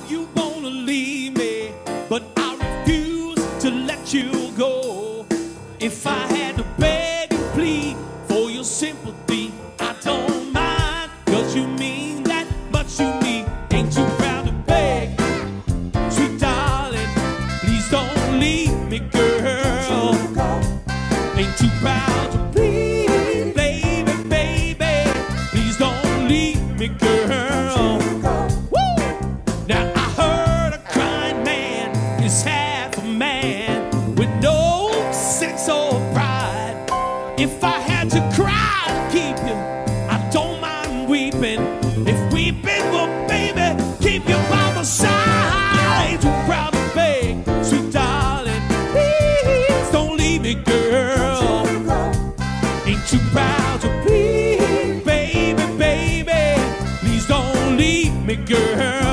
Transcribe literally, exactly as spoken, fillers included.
you wanna leave me, but I refuse to let you go. If I had to beg and plead for your sympathy, I don't mind, cause you mean that much to me. Ain't too proud to beg, sweet darling, please don't leave me, girl. Ain't too proud to plead, baby, baby, please don't leave me, girl. Woo! Now I heard a crying man is half a man with no sense or pride. If I had to cry to keep you, I don't mind weeping. If weeping will, baby, keep you by my side. Ain't too proud to beg, sweet darling, please don't leave me, girl. Ain't too proud to plead, baby, baby, please don't leave me, girl.